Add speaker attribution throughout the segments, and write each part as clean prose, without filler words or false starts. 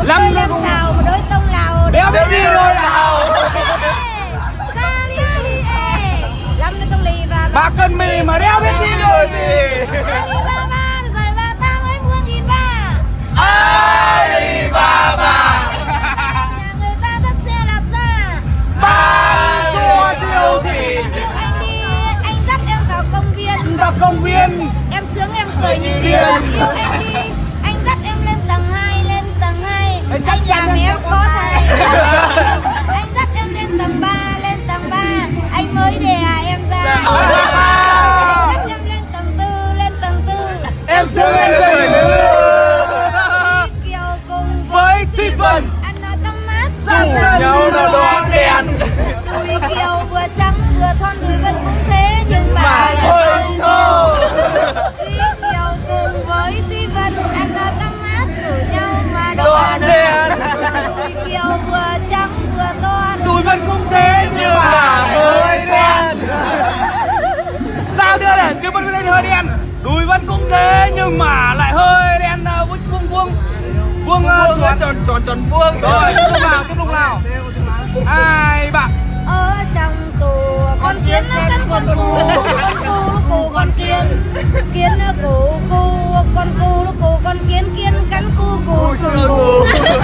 Speaker 1: đôi lem xào, một đôi tông lào
Speaker 2: đéo biết đi rồi nào.
Speaker 1: Xa lia đi ê, 5 đôi tông lì và
Speaker 2: 3 cân mì mà đéo biết đi rồi gì.
Speaker 1: Alibaba rồi 38 ấy mua nghìn ba.
Speaker 2: Alibaba.
Speaker 1: Nhà người ta dắt xe đạp ra.
Speaker 2: Ba tour siêu thị.
Speaker 1: Anh đi, anh dắt em vào công viên.
Speaker 2: Vào công viên.
Speaker 1: Em sướng em cười như điên. Yêu em đi, anh dắt em lên tầng 2, lên tầng 2. Anh làm em có thai. Anh dắt em lên tầng 3, lên tầng 3. Anh mới đè em ra. Anh dắt em lên tầng 4, lên tầng 4.
Speaker 2: Em sướng em cười nữa.
Speaker 1: Kiều cùng
Speaker 2: Với Thủy Vân
Speaker 1: ăn nó tắm mát.
Speaker 2: rủ nhau nó đỏ đèn.
Speaker 1: Đùi Kiều vừa trắng vừa thon, Thủy Vân cũng thế nhưng mà
Speaker 2: hơi thô.
Speaker 1: Kiều cùng với Thủy Vân ăn nó tắm mát rủ nhau mà
Speaker 2: Đỏ đèn.
Speaker 1: Đùi Kiều vừa trắng vừa thon,
Speaker 2: Thủy Vân cũng thế nhưng mà hơi đen. Sao nữa này, Thủy Vân cũng thế hơi đen. Thủy Vân cũng thế nhưng mà lại hơi đen vuông tròn vuông. Rồi, tiếp tục nào. Hai bạn.
Speaker 1: ở trong tù con kiến nó cắn con cù, con cù nó cù con kiến, kiến nó cù cù, con cù nó cù con kiến, kiến cắn cù cù sùn cù.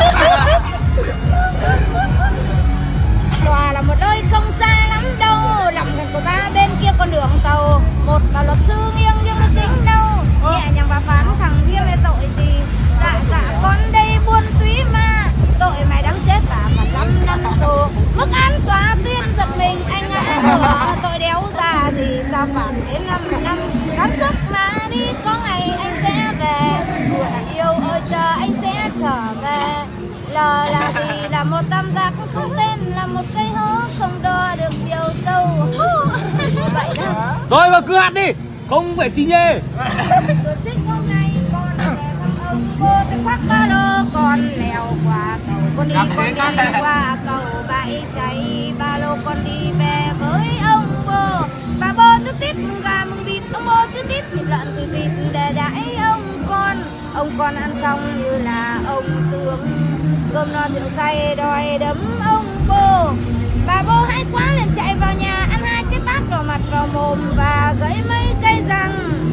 Speaker 1: Tòa là một nơi không xa lắm đâu, nằm gần của ba bên kia con đường tàu. Một là luật sư nghiêng nhưng nó kính đâu, nhẹ nhàng và phán thằng kia về tội gì. Dạ con đây buôn túy ma, tội mày đáng chết cả 5 năm tù. Mức án tòa tuyên giật mình anh ạ, tội đéo già gì sao phạt đến 5 năm. Gắng sức mà đi có ngày anh sẽ về, yêu ơi chờ anh sẽ trở về. L là gì, là một tam giác không tên, là một cây hố không đo được chiều sâu. Vậy đó.
Speaker 2: Rồi cứ hát đi, không phải xì nhê.
Speaker 1: Tôi thích hôm nay con về thăm ông cô, tôi khoác ba lô con leo qua cầu, con đi qua cầu bãi cháy, ba lô con đi về với ông bố. Bà bố tức tít mừng gà mừng vịt, ông bố tức tít thịt lợn thịt vịt để đãi ông con. Ông con ăn xong như là ông tướng, cơm no rượu say đòi đấm ông bố. Bà bố hay quá liền chạy vào nhà, ăn 2 cái tát vào mặt vào mồm và gãy mấy cây răng.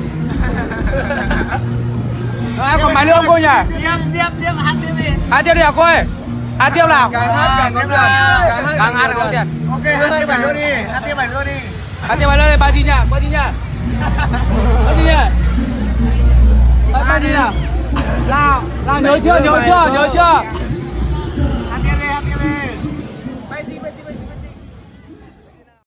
Speaker 2: Em còn bài nữa không cô nhỉ?
Speaker 3: Tiếp hát tiếp đi.
Speaker 2: Hát tiếp đi hả cô ơi? Hát tiếp nào.
Speaker 3: Càng hát càng có tiền.
Speaker 2: Càng hát càng có tiền.
Speaker 3: Ok, hát tiếp bài nữa đi. Hát tiếp bài nữa đi.
Speaker 2: Hát tiếp bài nữa đi, bài gì nhỉ? Bài gì nhỉ? Bài gì nhỉ? Bài gì nào? Nào, nhớ chưa?